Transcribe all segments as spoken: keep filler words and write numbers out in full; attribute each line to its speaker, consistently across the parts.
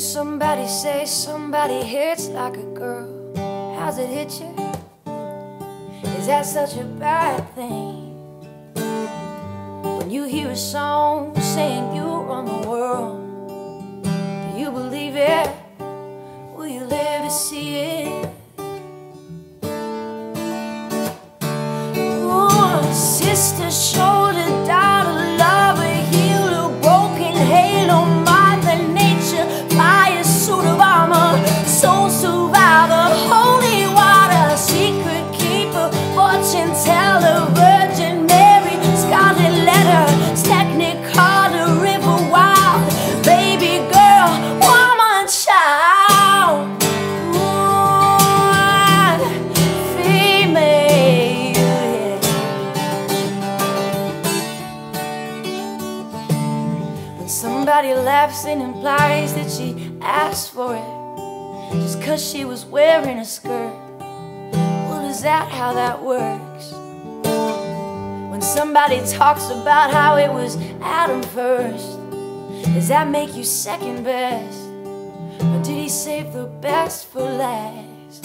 Speaker 1: somebody say somebody hits like a girl. How's it hit you? Is that such a bad thing? When you hear a song saying you run the world, do you believe it? Will you live to see it? Ooh, sister, shoulder, daughter, lover, healer, broken halo, mother nature, fire, suit of armor, soul survivor, holy water, secret keeper, fortune teller, Virgin Mary, scarlet letter, Technicolor, river wild, baby girl, woman, child, ooh, female, yeah. When somebody laughs, it implies that she asked for it just cause she was wearing a skirt. Well, is that how that works? When somebody talks about how it was Adam first, does that make you second best? Or did he save the best for last?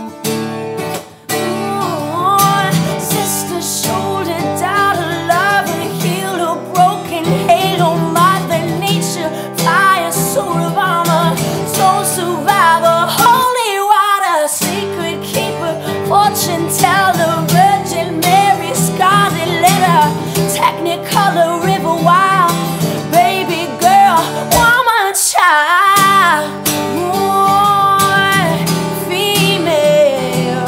Speaker 1: Ooh, sister, shoulder, daughter, lover, healer, broken halo, mother nature, fire, suit of armor, soul survivor, holy water, secret keeper, fortune teller, Virgin Mary, scarlet letter, Technicolor, river wild, baby girl, woman, child, ooh, female,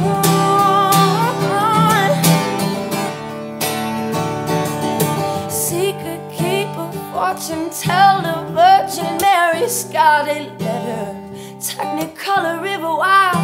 Speaker 1: ooh. Secret keeper, fortune teller, Virgin Mary, scarlet letter, Technicolor, river wild.